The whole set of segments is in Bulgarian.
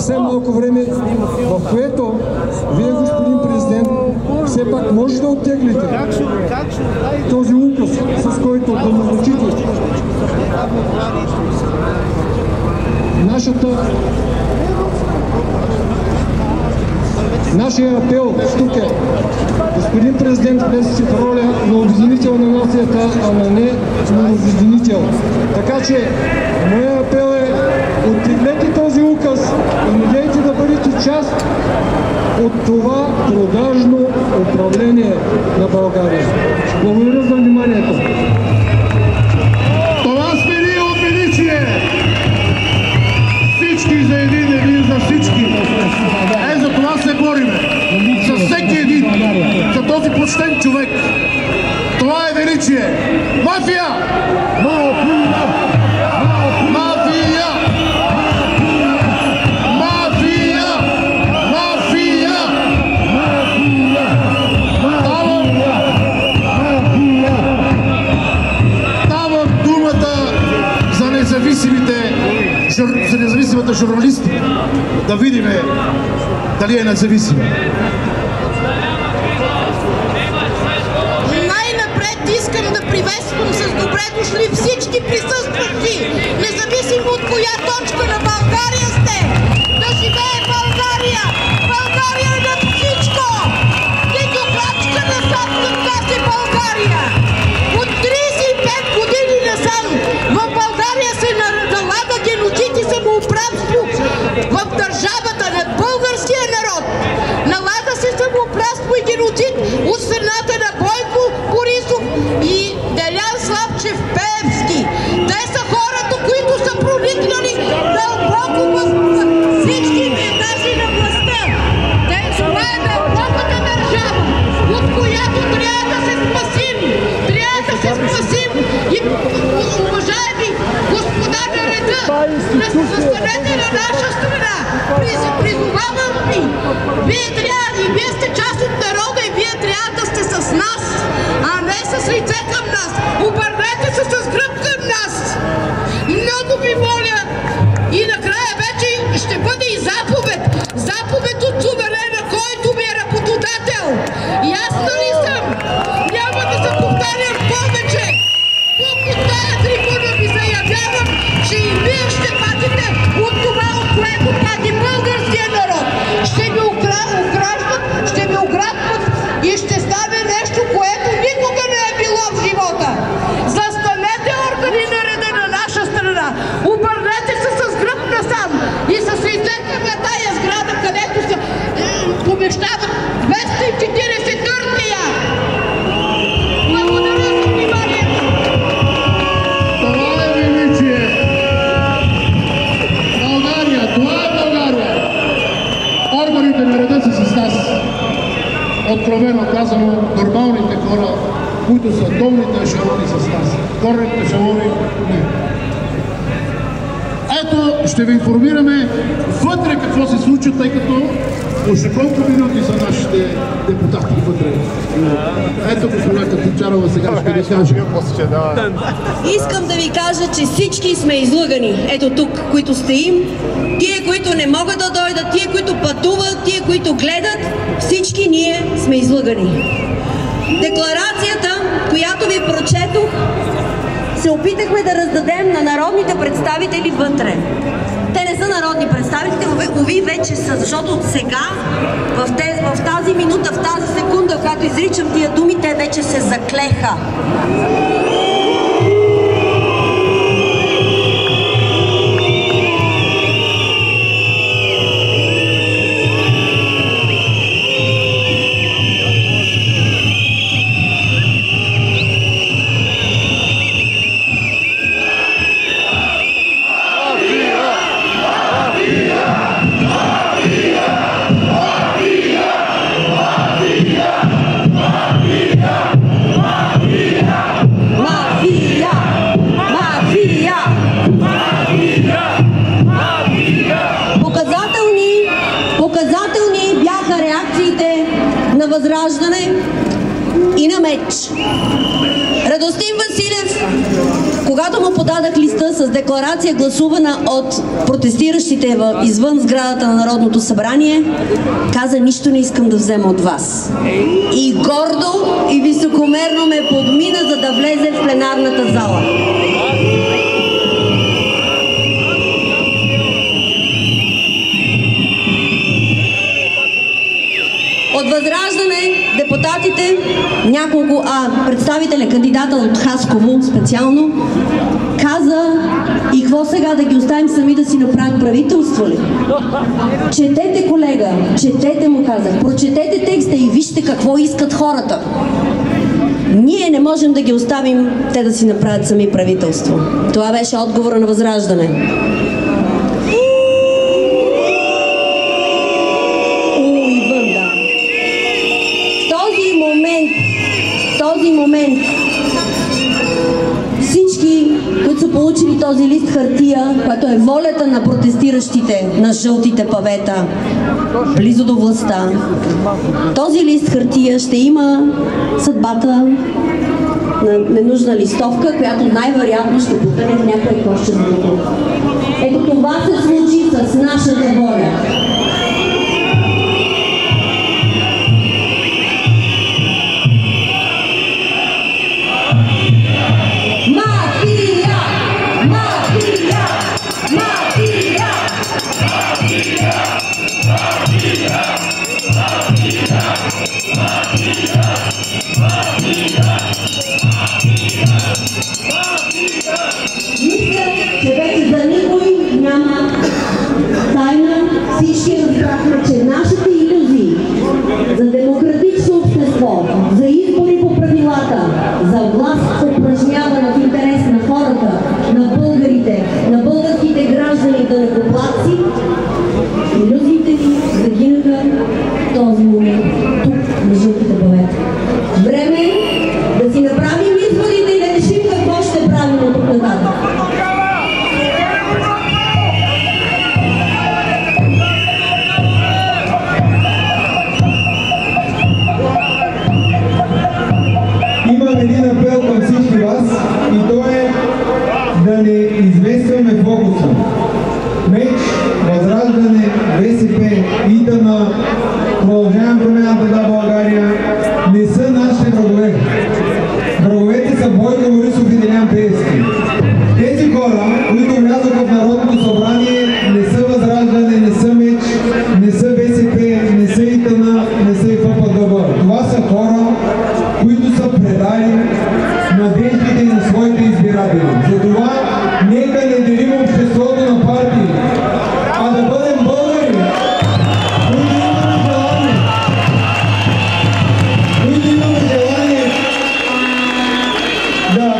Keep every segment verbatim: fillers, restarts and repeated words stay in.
съвсем малко време, в което вие, господин президент, все пак може да оттеглите този указ, с който да назначите нашата Нашия апел тук е: господин президент, влезете в роля на обединител на нацията, а не на обединител. Така че моя апел е: оттеглете този указ и не дейте да бъдете част от това продажно управление на България. Благодаря за вниманието. Това сме ние от Величие! Всички за един, един за всички. Е, за това се бориме. За всеки един. За този почтен човек. Това е Величие. Мафия! Мафия! Мафия! Мафия! Мафия! Давам, давам думата за независимите за независимата журналисти, да видим дали е независима. Най-напред искам да приветствам с добре дошли всички присъстващи, независимо от коя точка на България сте. Да живее България! България е над всичко! Нито крачка насам към тази България! От тридесет и пет години насам в България се налага геноцид и самоуправство в държавата над българския народ. Налага се самоуправство и геноцид от страната на Бойко Борисов и Делян Славчев Пеевски. Те са хората, които са проникнали дълбоко в всички етажи на властта. Те, това е дълбоката държава, от която трябва да се спасим. Трябва да се спасим и, уважаеми господа на реда, застанете на наша страна. Призовавам ви, вие трябва и вие сте част от народа и вие трябва да сте с нас, а не с лице към нас. Обърнете се с гръб към нас. Много ви моля. И накрая вече ще бъде и заповед. Заповед от суверена, който ми е работодател. Ясна ли съм? Няма да се повтарям повече. Тук от тая трибуна ви заявявам, че и вие ще патите от това, от което пати българския народ. Ще ви ограждат, ще ви ограбват и ще стане нещо, което никога не е било в живота. Застанете, органи на реда на наша страна. Обърнете се с гръб насам и с лице към тая сграда, където се е, помещават двеста и четиридесет търтия. Благодаря за вниманието. Това е Величие. България, това е България. Органите на реда са с нас. Откровено казано, нормалните хора, които са долните ешелони с нас. Горните ешелони не. Ето, ще ви информираме вътре какво се случва, тъй като още колко минути са нашите депутати вътре. Ето, госпожа Катичарова сега ще ви каже. Искам да ви кажа, че всички сме излъгани. Ето тук, които стоим, тие, които не могат да дойдат, тие, които пътуват, тие, които гледат, всички ние сме излъгани. Декларацията, която ви прочетох, се опитахме да раздадем на народните представители вътре. Те не са народни представители, уви вече са, защото от сега, в, те, в тази минута, в тази секунда, когато изричам тия думи, те вече се заклеха. Възраждане и на меч. Радостин Василев Когато му подадах листа с декларация, гласувана от протестиращите извън сградата на Народното събрание, каза: нищо не искам да взема от вас. И гордо и високомерно ме подмина, за да влезе в пленарната зала. От Възраждане депутатите, няколко, а представителя, кандидата от Хасково специално, каза: и какво сега, да ги оставим сами да си направят правителство ли? Четете, колега, четете, му казах, прочетете текста и вижте какво искат хората. Ние не можем да ги оставим те да си направят сами правителство. Това беше отговора на Възраждане. В този момент всички, които са получили този лист хартия, което е волята на протестиращите на жълтите павета близо до властта, този лист хартия ще има съдбата на ненужна листовка, която най-вероятно ще потъне в някой кошче за друго. Ето това се случи с нашата воля. Всички разбрахме, че нашите илюзии за демократично общество, за избори по правилата, за власт упражнявана в интерес на хората, на българите, на българските граждани и данъкоплатци, илюзиите ни загинаха в този момент, тук на жълтите павета. Време е да си направим изводите и да решим какво ще правим от тук нататък. Един апел към всички вас и то е да не изместваме фокуса. МЕЧ, Възраждане, БСП, ИТН, Продължаваме промяната на България не са нашите врагове. Враговете са Бойко Борисов и Делян Пеевски. Тези хора, които влязоха в Народното събрание, не са Възраждане, не са МЕЧ, не са БСП, не са ИТН, не са и ФПДБ. Това са хора, които са предали надеждите на своите избиратели. Затова нека не делим обществото на партии, а да бъдем българи, които имаме желание, които имаме желание да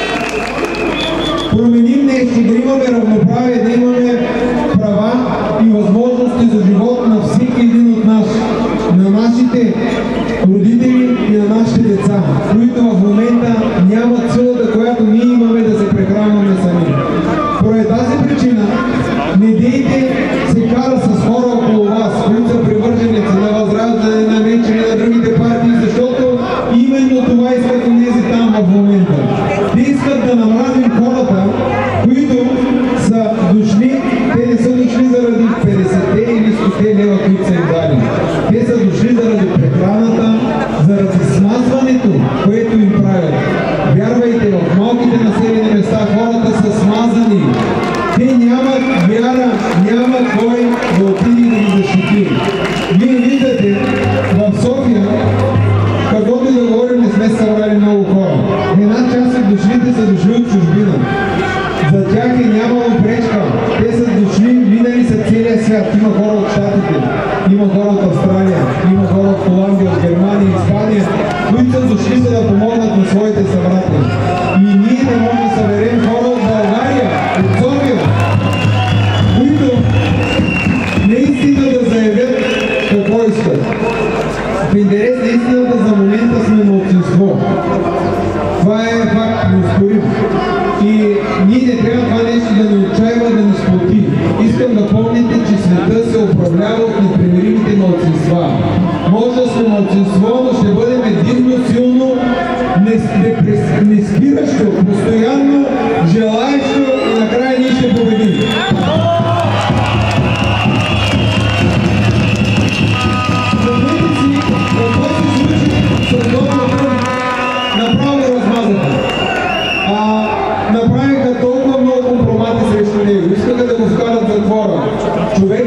променим нещо, да имаме равноправие, да имаме права и възможности за живот на всеки един от нас, на нашите родители и на нашите деца, които в момента нямат силата, която ние имаме да се прехранваме сами. Поради тази причина не дейте се кара с хора около вас, които са привърженици на Възраждане, на МЕЧ и на другите партии, защото именно това искат онези там в момента. Те искат да намразим хората, които са дошли, те не са дошли заради петдесетте или стоте лева, които са им дали. Те са дошли заради прехраната, заради смазването, което им правят. Вярвайте, в малките населени места хората са смазани. Те нямат вяра, няма кой да отиде и да ги защити. Вие виждате, в София, каквото и да говорим, не сме събрали много хора. Една част от дошлите са дошли от чужбина. За тях е нямало пречка. Те са дошли, минали са целия свят. Има хора от Щатите, има хора от Австралия, има хора от Холандия, от Германия, Испания, които са дошли за да помогнат на своите събратели. И ние не можем да съберем хора от България, от София, които наистина да заявят какво искат. В интерес на истината за момента сме малцинство. Това е факт, неоспорим. И ние не трябва това нещо да ни отчаива, да ни сплоти. Искам да помните, че света се управлява от непримиримите малцинства. Може да сме малцинство, но ще бъдем единно, силно, неспиращо, постоянно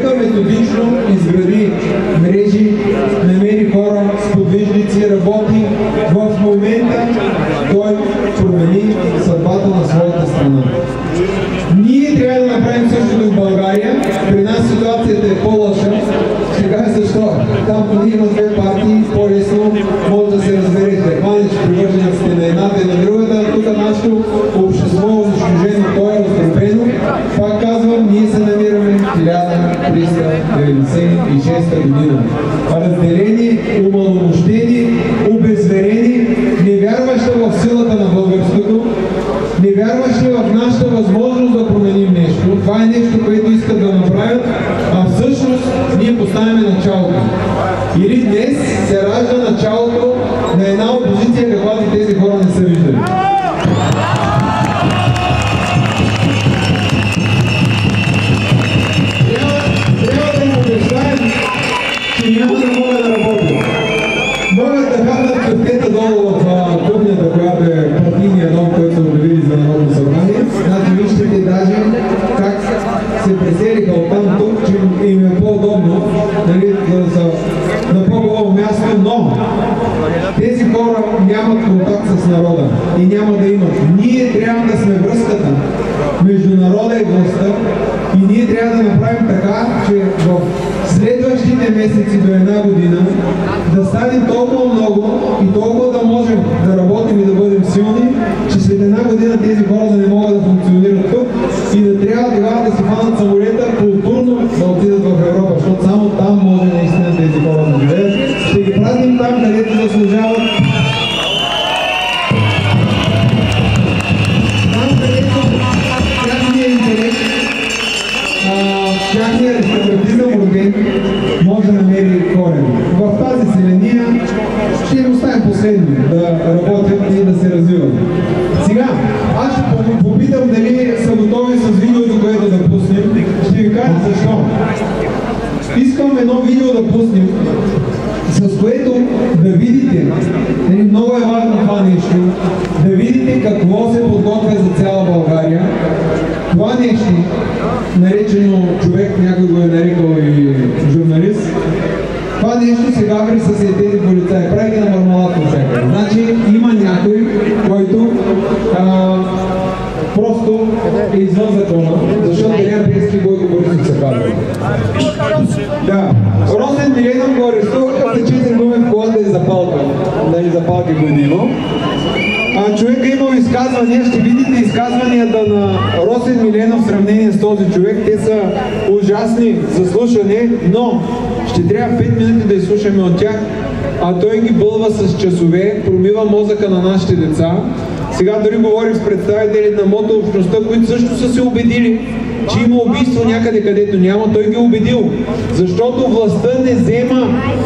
Човека методично изгради мрежи, намери хора, сподвижници, работи. В момента той промени съдбата на своята страна. Ние трябва да направим същото в България. При нас ситуацията е по-лоша. Ще кажа защо. Там поне има две партии, по-лесно може да се разберете. Хванеш привържениците на едната и на другата. Тук нашето общество е унищожено, то е раздрупено. Пак казвам, ние се намираме в хиляда триста деветдесет и шеста година. Разделени, умаломощени, обезверени, не вярващи в силата на българското, не вярващи в нашата възможност да променим нещо. Това е нещо, което искат да направят, а всъщност ние поставяме началото. Или днес се ражда началото на една опозиция, каквато тези хора не са виждали. Трябва да им обещаем, че няма да могат да работят. Могат да хапнат къвтета долу в кухнята, която е партийния дом, който са обявили за Народно събрание. Значи виждате даже как се преселиха оттам тук, че им е по-удобно, нали, да са на по-голо място, но тези хора нямат контакт с народа и няма да имат. Ние трябва да сме връзката между народа и властта и ние трябва да направим така, че в следващите месеци до една година да станем толкова много и толкова да можем да работим и да бъдем силни, че след една година тези хора да не могат да функционират тук и да трябва тогава да се хванат самолета културно да отидат в Европа, защото само там може наистина тези хора да живеят. Ще ги пратим там, където заслужават. Там, където тяхния интерес, тяхния реставративен орген може да намери корен. В тази селения ще им оставим последни да работят и да се развиват. Сега, аз ще попитам дали са готови с видеото, което да пуснем. Ще ви кажа защо. Искам едно видео да пуснем, с което да видите, много е важно това нещо, да видите какво се подготвя за цяла България. Това нещо, наречено човек, някой го е нарекал и журналист, това нещо се гаври с тези полицаи, прави ги на мармалат на всяка. Значи има някой, който а, просто е извън закона, защото Делян Пеевски и Бойко Борисов се казва. Да, Росен Миленов го арестуваха за четири думи в колата и запалка. Дали запалки го е имал. А човека имал изказвания, ще видите изказванията на Росен Миленов в сравнение с този човек. Те са ужасни за слушане, но ще трябва пет минути да изслушаме от тях, а той ги бълва с часове, промива мозъка на нашите деца. Сега дори говорим с представители на мотообщността, които също са се убедили, че има убийство някъде, където няма. Той ги е убедил, защото властта не взема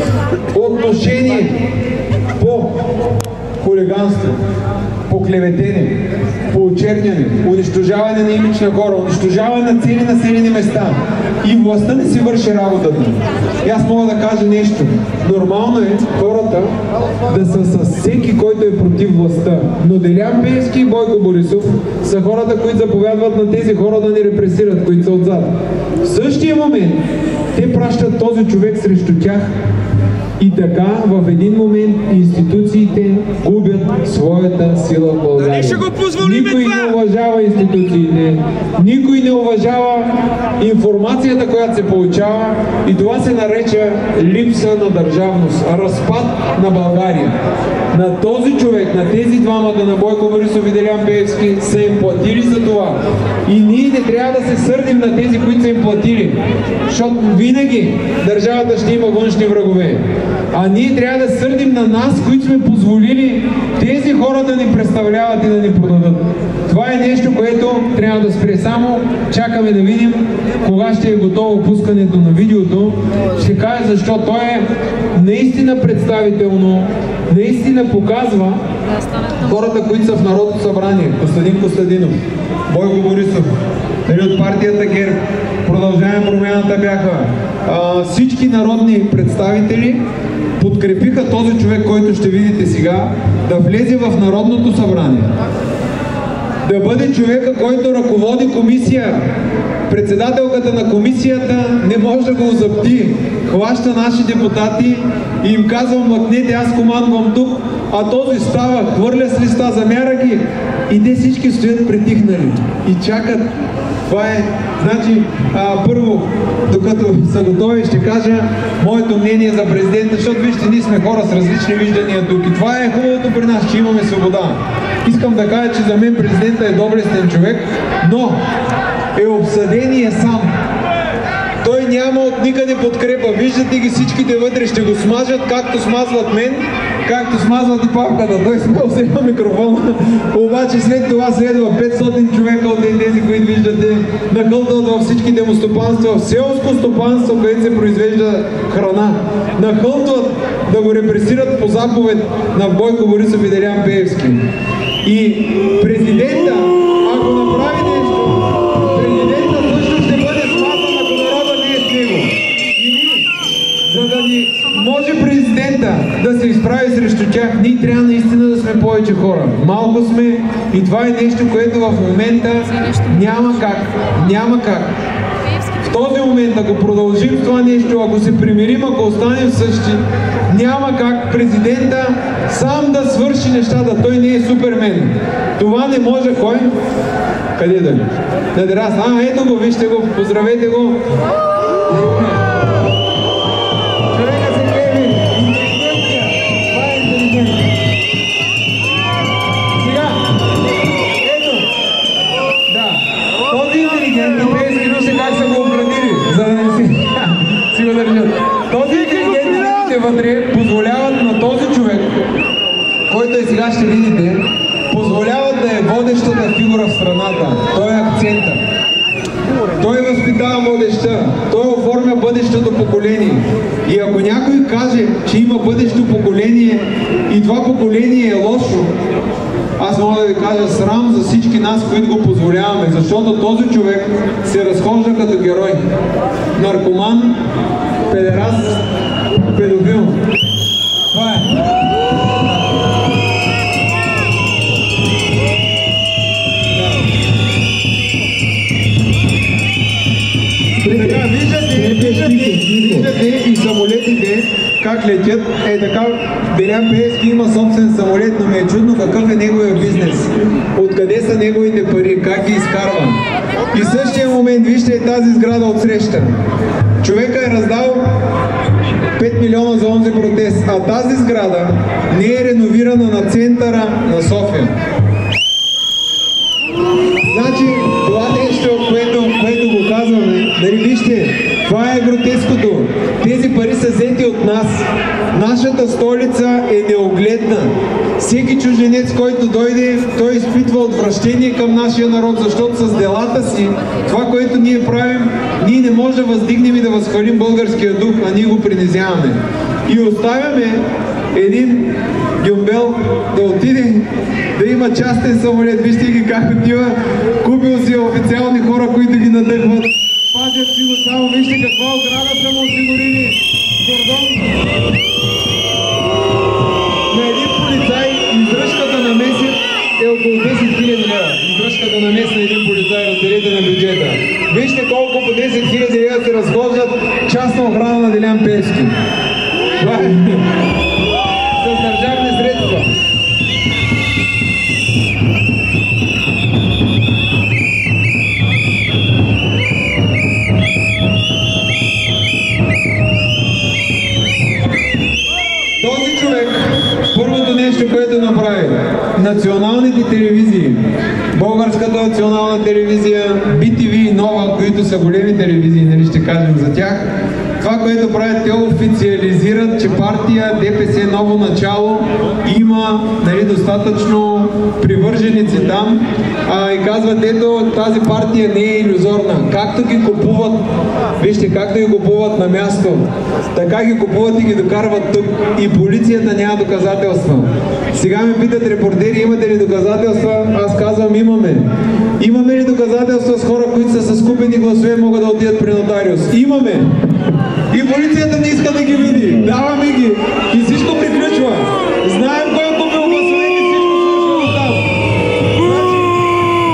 отношение по хулиганство, по клеветене, по очерняне, унищожаване на имидж на хора, унищожаване на цели населени места. И властта не си върши работата. И аз мога да кажа нещо. Нормално е хората да са с всеки, който е против властта. Но Делян Пеевски и Бойко Борисов са хората, които заповядват на тези хора да ни репресират, които са отзад. В същия момент те пращат този човек срещу тях. И така в един момент институциите губят своята сила в България. Никой не уважава институциите, никой не уважава информацията, която се получава, и това се нареча липса на държавност, разпад на България. На този човек, на тези двамата, на Бойко Борисов и Делян Пеевски, са им платили за това. И ние не трябва да се сърдим на тези, които са им платили, защото винаги държавата ще има външни врагове. А ние трябва да сърдим на нас, които сме позволили тези хора да ни представляват и да ни продадат. Това е нещо, което трябва да спре. Само чакаме да видим кога ще е готово пускането на видеото. Ще кажа защо. То е наистина представително, наистина показва хората, които са в Народното събрание. Костадин Костадинов, Бойко Борисов, от партията ГЕРБ, Продължаваме промяната бяха. А, всички народни представители подкрепиха този човек, който ще видите сега, да влезе в Народното събрание. да бъде човека, който ръководи комисия. Председателката на комисията не може да го озапти. Хваща наши депутати и им казва: мъкнете, аз командвам тук, а този става, хвърля с листа, замяра ги и те всички стоят притихнали и чакат. Това е, значи, а, първо, докато са готови, ще кажа моето мнение за президента, защото вижте, ние сме хора с различни виждания тук и това е хубавото при нас, че имаме свобода. Искам да кажа, че за мен президента е доблестен човек, но е обсъден и е сам. Той няма от никъде подкрепа. Виждате ги всичките вътре, ще го смажат, както смазват мен, както смазват и папката. Той смел взема микрофона, обаче след това следва петстотин човека от тези, които виждате, нахълтват във всичките му стопанства, в селско стопанство, където се произвежда храна. Нахълтват да го репресират по заповед на Бойко Борисов и Делян Пеевски. И президента, ако направи нещо, президента също ще бъде смазан, ако народа не е с него. И ние, за да ни може президента да се изправи срещу тях, ние трябва наистина да сме повече хора. Малко сме и това е нещо, което в момента няма как. Няма как. В този момент, ако продължим това нещо, ако се примирим, ако останем същи, няма как президента сам да свърши нещата. Той не е супермен. Това не може. Кой? Къде да? На терас. А, ето го, вижте го, поздравете го. Човека се гледа. Това е интелигентно. Сега, ето. Да. Този интелигентен Пеевски, вижте как са го обградили, за да не си, си го държат. Този интелигентен вътре позволяват на този човек, който и сега ще видите, позволяват да е водещата фигура в страната. Той е акцента. Той възпитава младежта. Той оформя бъдещото поколение. И ако някой каже, че има бъдещо поколение и това поколение е лошо, аз мога да ви кажа срам за всички нас, които го позволяваме, защото този човек се разхожда като герой. Наркоман, педераст, педофил. Това е. Така, виждате, виждате, виждате и самолетите как летят. Е така, Делян Пеевски има собствен самолет, но ми е чудно какъв е неговия бизнес. Откъде са неговите пари, как ги изкарва. И в същия момент, вижте тази сграда от среща. Човека е раздал пет милиона за онзи протест, а тази сграда не е реновирана на центъра на София. Значи, това нещо, което, което го казваме, нали, вижте, това е гротеското. Тези пари са взети от нас. Нашата столица е неогледна. Всеки чужденец, който дойде, той изпитва отвращение към нашия народ, защото с делата си, това, което ние правим, ние не можем да въздигнем и да възхвалим българския дух, а ние го принизяваме. И оставяме един Гюмбел да отиде, да има частен самолет. Вижте ги как отива, купил си официални хора, които ги надъхват, пазят си го само. Вижте каква ограда са му осигурили. Кордон. На един полицай издръжката на месец е около десет хиляди лева. Издръжката на месец на един полицай, разделите на бюджета. Вижте колко по десет хиляди лева се разхождат частна охрана на Делян Пеевски. Това е с държавни средства. Този човек, първото нещо, което направи, националните телевизии, Българската национална телевизия, Би Ти Ви и Нова, които са големи телевизии, нали ще кажем за тях, това, което правят, те официализират, че партия ДПС Ново начало има, нали, достатъчно привърженици там, а, и казват, ето тази партия не е илюзорна. Както ги купуват, вижте, както ги купуват на място, така ги купуват и ги докарват тук. И полицията няма доказателства. Сега ме питат репортери, имате ли доказателства? Аз казвам, имаме. Имаме ли доказателства с хора, които са с купени гласове, могат да отидат при нотариус? Имаме. И полицията не иска да ги види. Даваме ги. И всичко приключва. Знаем кой е купил гласове и всичко свършва там. Значи,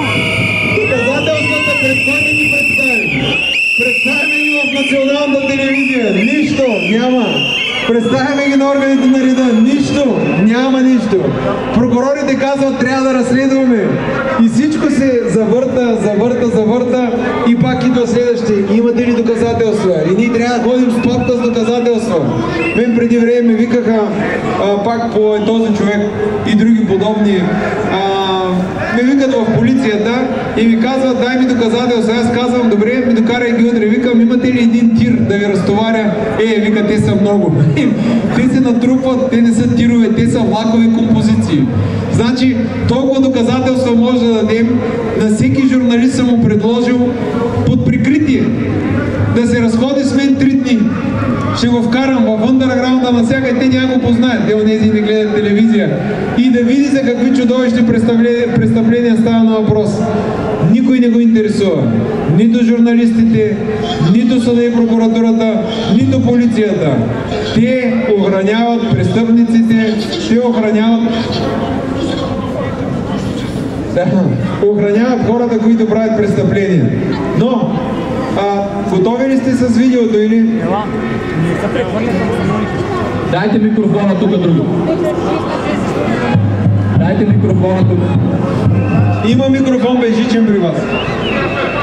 телевизия, нищо няма. Представяме ги на органите на реда, нищо, няма нищо. Прокурорите казват, трябва да разследваме. И всичко се завърта, завърта, завърта и пак идва следващи. Имате ли доказателства? И ние трябва да ходим с папка с доказателства. Мен преди време ми викаха а, пак по този човек и други подобни. А, ме викат в полицията и ми казват, дай ми доказателства. Аз казвам, добре, ми докарай ги утре. Викам, имате ли един тир да ви разтоваря? Е, вика, те са много. Те се натрупват, те не са тирове, те са влакови композиции. Значи, толкова доказателства може да дадем. На всеки журналист съм му предложил под прикритие да се разходи с мен три дни. Ще го вкарам в андерграунда навсякъде, те няма го познаят, те онези не гледат телевизия. И да види за какви чудовищни престъпления, престъпления става на въпрос. Никой не го интересува. Нито журналистите, нито съда и прокуратурата, нито полицията. Те охраняват престъпниците, те охраняват да, охраняват хората, които правят престъпления. Но, а, готови ли сте с видеото или? Дайте микрофона тук, друго. Дайте микрофона тук. Има микрофон безжичен при вас.